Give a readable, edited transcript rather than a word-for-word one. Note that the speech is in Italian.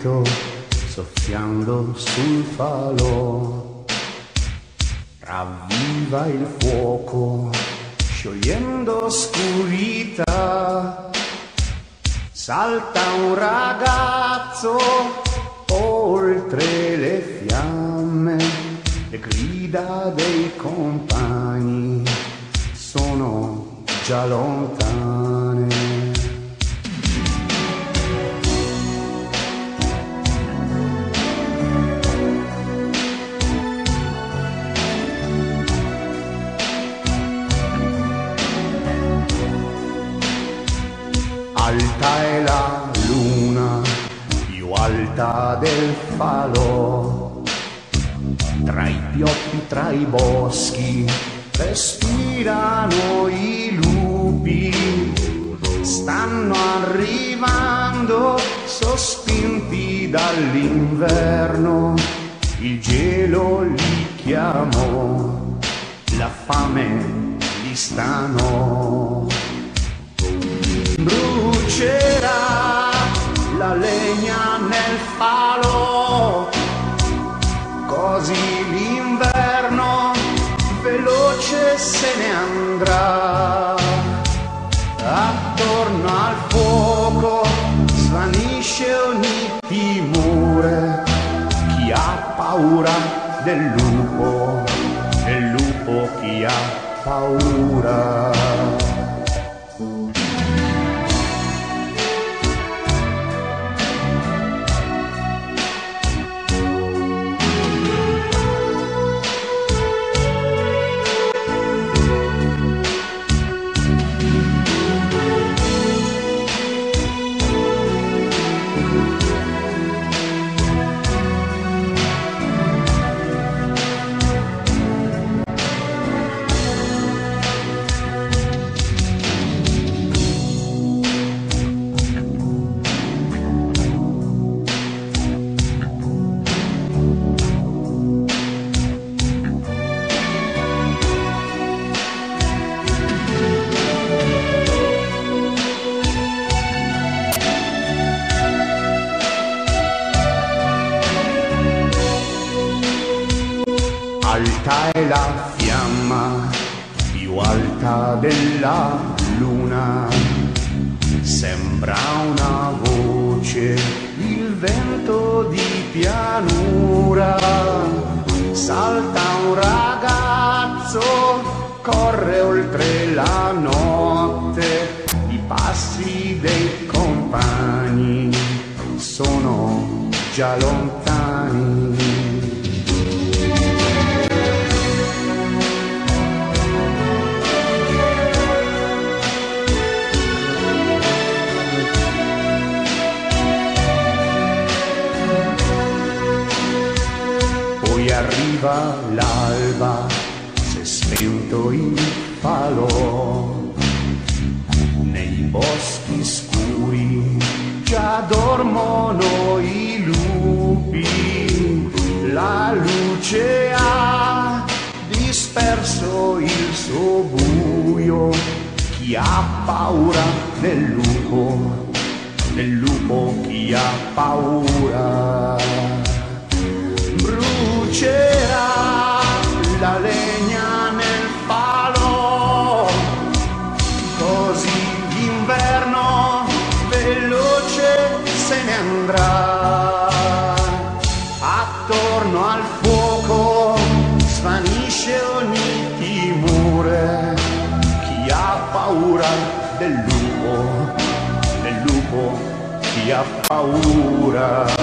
vento soffiando sul falò, ravviva il fuoco sciogliendo oscurità. Salta un ragazzo oltre le fiamme, le grida dei compagni sono già lontane. Alta è la luna, più alta del falò, tra i pioppi, tra i boschi, respirano i lupi. Stanno arrivando, sospinti dall'inverno, il gelo li chiamò, la fame li stanò. Brucerà la legna nel falò, così l'inverno veloce se ne andrà. Attorno al fuoco svanisce ogni timore. Chi ha paura del lupo chi ha paura. Alta è la fiamma, più alta della luna, sembra una voce, il vento di pianura. Salta un ragazzo, corre oltre la notte, i passi dei compagni sono già lontani. Poi arriva l'alba, s'è spento il falò, nei boschi scuri già dormono i lupi. La luce ha disperso il suo buio. Chi ha paura del lupo chi ha paura. Brucerà la legna nel falò, così l'inverno veloce se ne andrà. Attorno al fuoco svanisce ogni timore. Chi ha paura del lupo chi ha paura.